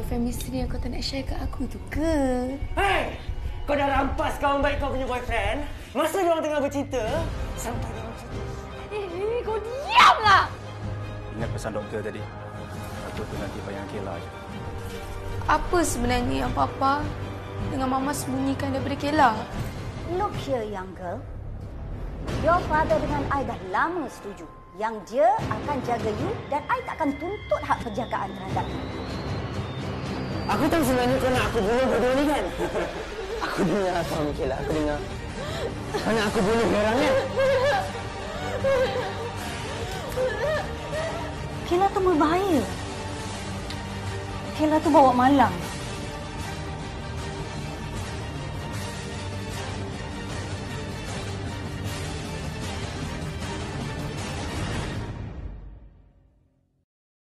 boyfriend misteri yang kau tak nak share kat aku tu ke? Hei! Kau dah rampas kawan baik kau punya boyfriend? Masa diorang tengah bercinta, sampai diorang bercinta. Kau diamlah! Ingat pesan doktor tadi. Aku tu nanti bayang Kela je. Apa sebenarnya yang Papa dengan Mama sembunyikan daripada Kela? Look here, young girl. Your father dengan I dah lama setuju yang dia akan jaga you dan I takkan tuntut hak penjagaan terhadap you. Aku tahu sebenarnya kau nak aku bunuh berdua ni kan? Aku dengar kau, Kela. Aku dengar. Kau nak aku bunuh orang kan? Kela tu berbahaya. Kela tu bawa malang.